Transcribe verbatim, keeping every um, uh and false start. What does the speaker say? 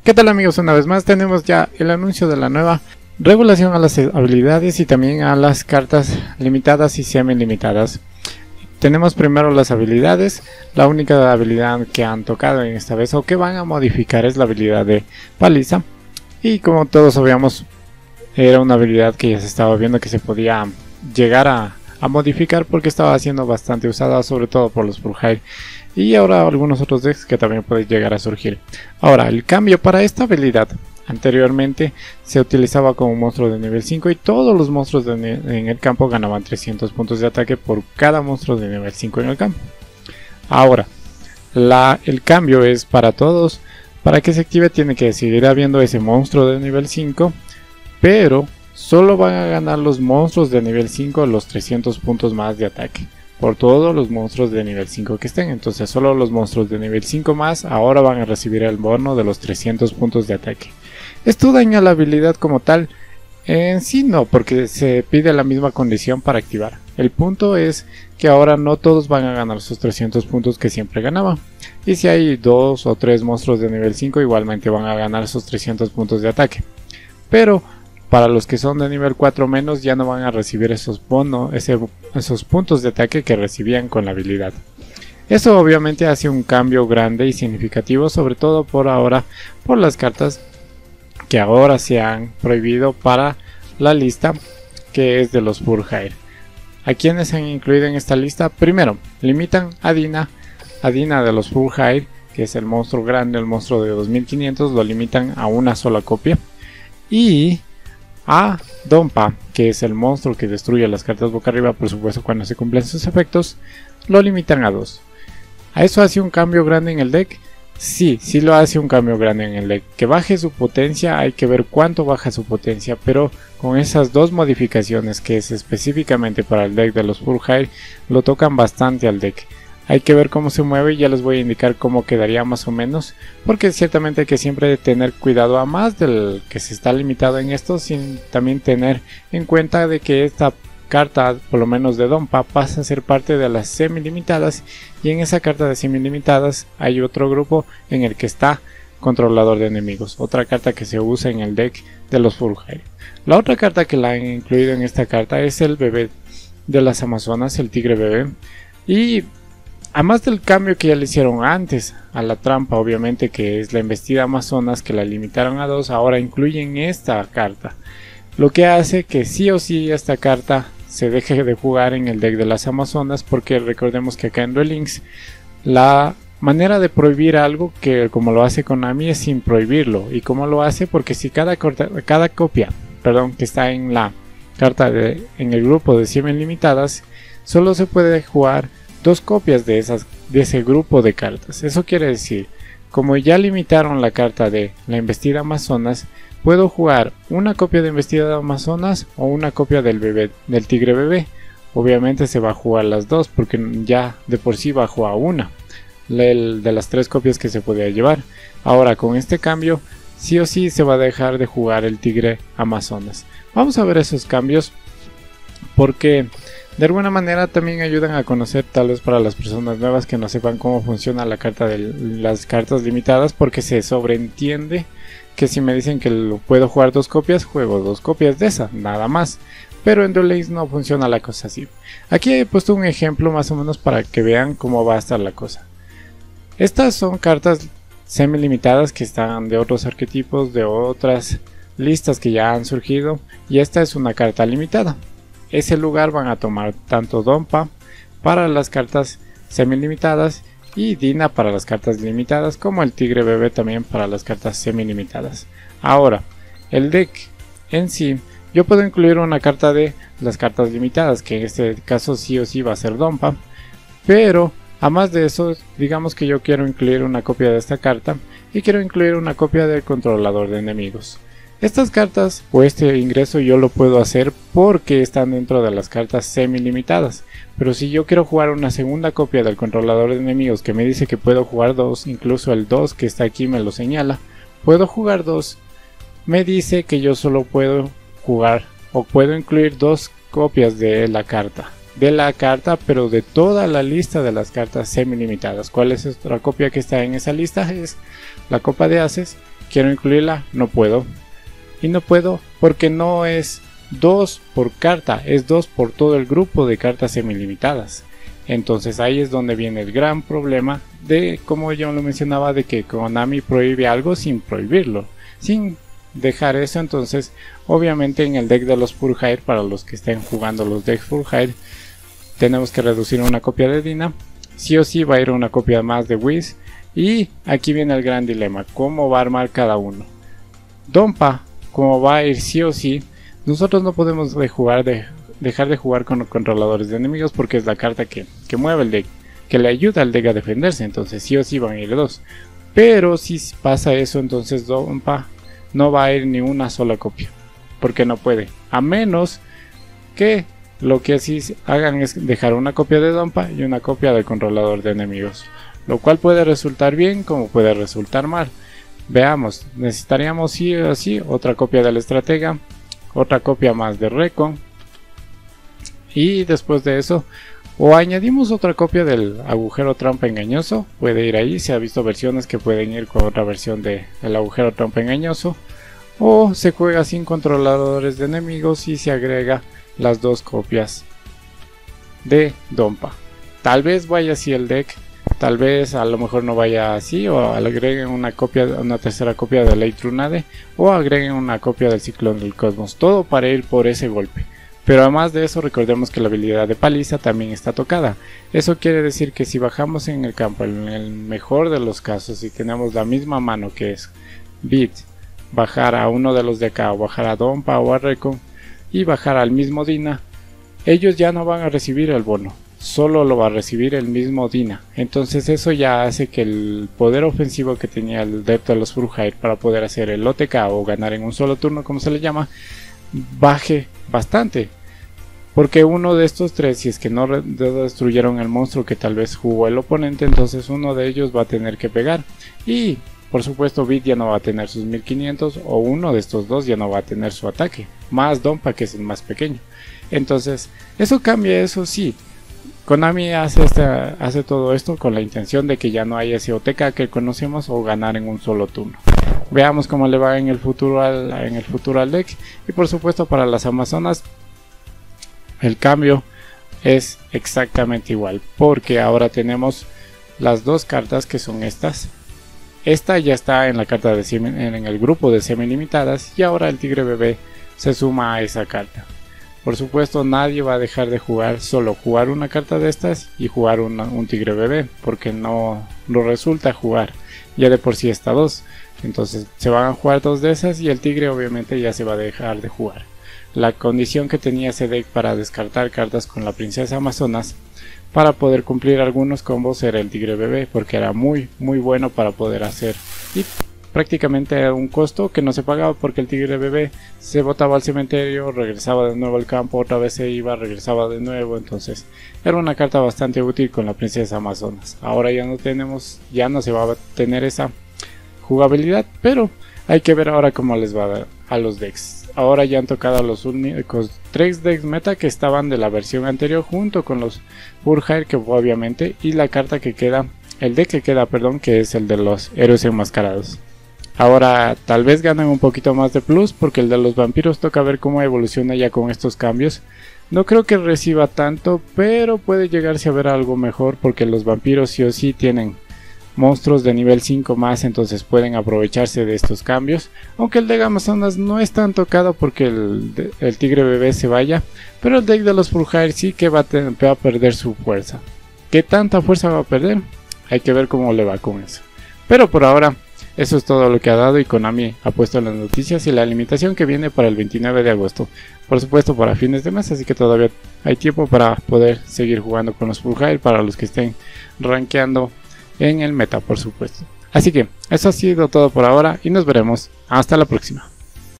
¿Qué tal amigos? Una vez más tenemos ya el anuncio de la nueva regulación a las habilidades y también a las cartas limitadas y semi limitadas. Tenemos primero las habilidades. La única habilidad que han tocado en esta vez o que van a modificar es la habilidad de paliza. Y como todos sabíamos, era una habilidad que ya se estaba viendo que se podía llegar a, a modificar porque estaba siendo bastante usada, sobre todo por los Purge y ahora algunos otros decks que también pueden llegar a surgir. Ahora, el cambio para esta habilidad: anteriormente se utilizaba como un monstruo de nivel cinco y todos los monstruos de en el campo ganaban trescientos puntos de ataque por cada monstruo de nivel cinco en el campo. Ahora, la, el cambio es para todos. Para que se active tiene que seguir habiendo ese monstruo de nivel cinco, pero solo van a ganar los monstruos de nivel cinco los trescientos puntos más de ataque por todos los monstruos de nivel cinco que estén. Entonces solo los monstruos de nivel cinco más ahora van a recibir el bono de los trescientos puntos de ataque. ¿Esto daña la habilidad como tal? En sí no, porque se pide la misma condición para activar. El punto es que ahora no todos van a ganar sus trescientos puntos que siempre ganaban. Y si hay dos o tres monstruos de nivel cinco igualmente van a ganar sus trescientos puntos de ataque. Pero para los que son de nivel cuatro menos ya no van a recibir esos bonos, ese, esos puntos de ataque que recibían con la habilidad. Eso obviamente hace un cambio grande y significativo, sobre todo por ahora, por las cartas que ahora se han prohibido para la lista, que es de los Purge. ¿A quiénes han incluido en esta lista? Primero, limitan a Dina, a Dina de los Purge, que es el monstruo grande, el monstruo de dos mil quinientos, lo limitan a una sola copia. Y a Donpa, que es el monstruo que destruye las cartas boca arriba, por supuesto cuando se cumplen sus efectos, lo limitan a dos. ¿A eso hace un cambio grande en el deck? Sí, sí lo hace un cambio grande en el deck. Que baje su potencia, hay que ver cuánto baja su potencia, pero con esas dos modificaciones que es específicamente para el deck de los Purge, lo tocan bastante al deck. Hay que ver cómo se mueve y ya les voy a indicar cómo quedaría más o menos, porque ciertamente hay que siempre tener cuidado a más del que se está limitado en esto, sin también tener en cuenta de que esta carta, por lo menos de Donpa, pasa a ser parte de las semi limitadas, y en esa carta de semi limitadas hay otro grupo en el que está controlador de enemigos, otra carta que se usa en el deck de los Purge. La otra carta que la han incluido en esta carta es el bebé de las Amazonas, el tigre bebé, y además del cambio que ya le hicieron antes a la trampa, obviamente, que es la embestida Amazonas, que la limitaron a dos, ahora incluyen esta carta, lo que hace que sí o sí esta carta se deje de jugar en el deck de las Amazonas, porque recordemos que acá en Duel Links la manera de prohibir algo, que como lo hace Konami, es sin prohibirlo. Y como lo hace, porque si cada, corta, cada copia perdón, que está en la carta de, en el grupo de cien limitadas, solo se puede jugar dos copias de, esas, de ese grupo de cartas. Eso quiere decir, como ya limitaron la carta de la embestida Amazonas, puedo jugar una copia de embestida Amazonas o una copia del bebé, del tigre bebé. Obviamente se va a jugar las dos, porque ya de por sí bajó a una el, de las tres copias que se podía llevar. Ahora con este cambio sí o sí se va a dejar de jugar el tigre Amazonas. Vamos a ver esos cambios, porque de alguna manera también ayudan a conocer, tal vez para las personas nuevas que no sepan cómo funciona la carta de las cartas limitadas, porque se sobreentiende que si me dicen que lo puedo jugar dos copias, juego dos copias de esa, nada más. Pero en Duel Links no funciona la cosa así. Aquí he puesto un ejemplo más o menos para que vean cómo va a estar la cosa. Estas son cartas semi limitadas que están de otros arquetipos, de otras listas que ya han surgido, y esta es una carta limitada. Ese lugar van a tomar tanto Donpa para las cartas semi limitadas y Dina para las cartas limitadas, como el tigre bebé también para las cartas semi limitadas. Ahora, el deck en sí, yo puedo incluir una carta de las cartas limitadas, que en este caso sí o sí va a ser Donpa, pero además de eso, digamos que yo quiero incluir una copia de esta carta y quiero incluir una copia del controlador de enemigos. Estas cartas o este ingreso yo lo puedo hacer porque están dentro de las cartas semi limitadas, pero si yo quiero jugar una segunda copia del controlador de enemigos que me dice que puedo jugar dos, incluso el dos que está aquí me lo señala, puedo jugar dos, me dice que yo solo puedo jugar o puedo incluir dos copias de la carta. de la carta, pero de toda la lista de las cartas semi-limitadas. ¿Cuál es otra copia que está en esa lista? Es la copa de ases. Quiero incluirla, no puedo. Y no puedo porque no es dos por carta, es dos por todo el grupo de cartas semi-limitadas. Entonces ahí es donde viene el gran problema de, como yo lo mencionaba, de que Konami prohíbe algo sin prohibirlo, sin dejar eso. Entonces obviamente en el deck de los Purge, para los que estén jugando los decks Purge, tenemos que reducir una copia de Dina, sí o sí va a ir una copia más de Whis. Y aquí viene el gran dilema, cómo va a armar cada uno. Dompa, como va a ir sí o sí, nosotros no podemos de jugar de, dejar de jugar con controladores de enemigos, porque es la carta que, que mueve el deck, que le ayuda al deck a defenderse. Entonces sí o sí van a ir dos. Pero si pasa eso, entonces Dompa no va a ir ni una sola copia, porque no puede, a menos que lo que así hagan es dejar una copia de Dompa y una copia del controlador de enemigos, lo cual puede resultar bien como puede resultar mal. Veamos, necesitaríamos sí o sí otra copia del estratega, otra copia más de Recon, y después de eso o añadimos otra copia del agujero trampa engañoso. Puede ir ahí, se ha visto versiones que pueden ir con otra versión de el agujero trampa engañoso, o se juega sin controladores de enemigos y se agrega las dos copias de Dompa. Tal vez vaya así el deck, tal vez a lo mejor no vaya así, o agreguen una copia, una tercera copia de Leitrunade, o agreguen una copia del Ciclón del Cosmos, todo para ir por ese golpe. Pero además de eso, recordemos que la habilidad de paliza también está tocada. Eso quiere decir que si bajamos en el campo, en el mejor de los casos, y tenemos la misma mano que es Beat, bajar a uno de los de acá, o bajar a Dompa o a Recon, y bajar al mismo Dina, ellos ya no van a recibir el bono, solo lo va a recibir el mismo Dina. Entonces eso ya hace que el poder ofensivo que tenía el deck de los Purge para poder hacer el O T K o ganar en un solo turno, como se le llama, baje bastante, porque uno de estos tres, si es que no destruyeron el monstruo que tal vez jugó el oponente, entonces uno de ellos va a tener que pegar, y por supuesto Beat ya no va a tener sus mil quinientos, o uno de estos dos ya no va a tener su ataque, más Dompa, que es el más pequeño. Entonces eso cambia, eso sí. Konami hace, esta, hace todo esto con la intención de que ya no haya ese O T K que conocemos, o ganar en un solo turno. Veamos cómo le va en el futuro al, en el futuro al deck. Y por supuesto para las Amazonas el cambio es exactamente igual, porque ahora tenemos las dos cartas que son estas. Esta ya está en la carta de semi, en el grupo de semi limitadas, y ahora el tigre bebé se suma a esa carta. Por supuesto nadie va a dejar de jugar, solo jugar una carta de estas y jugar una, un tigre bebé, porque no lo resulta jugar, ya de por sí está dos. Entonces se van a jugar dos de esas y el tigre obviamente ya se va a dejar de jugar. La condición que tenía ese deck para descartar cartas con la princesa Amazonas para poder cumplir algunos combos era el tigre bebé, porque era muy muy bueno para poder hacer, y prácticamente era un costo que no se pagaba, porque el tigre bebé se botaba al cementerio, regresaba de nuevo al campo, otra vez se iba, regresaba de nuevo. Entonces era una carta bastante útil con la princesa Amazonas. Ahora ya no tenemos, ya no se va a tener esa jugabilidad, pero hay que ver ahora cómo les va a dar a los decks. Ahora ya han tocado los únicos tres decks meta que estaban de la versión anterior, junto con los Purge, que obviamente, y la carta que queda, el deck que queda, perdón, que es el de los héroes enmascarados. Ahora tal vez ganen un poquito más de plus, porque el de los vampiros toca ver cómo evoluciona ya con estos cambios. No creo que reciba tanto, pero puede llegarse a ver algo mejor, porque los vampiros sí o sí tienen monstruos de nivel cinco más, entonces pueden aprovecharse de estos cambios. Aunque el deck Amazonas no es tan tocado porque el, el tigre bebé se vaya, pero el deck de los Purge sí que va a, tener, va a perder su fuerza. ¿Qué tanta fuerza va a perder? Hay que ver cómo le va con eso. Pero por ahora eso es todo lo que ha dado, y Konami ha puesto en las noticias y la limitación que viene para el veintinueve de agosto. Por supuesto para fines de mes, así que todavía hay tiempo para poder seguir jugando con los Purge, para los que estén rankeando en el meta, por supuesto. Así que eso ha sido todo por ahora y nos veremos hasta la próxima.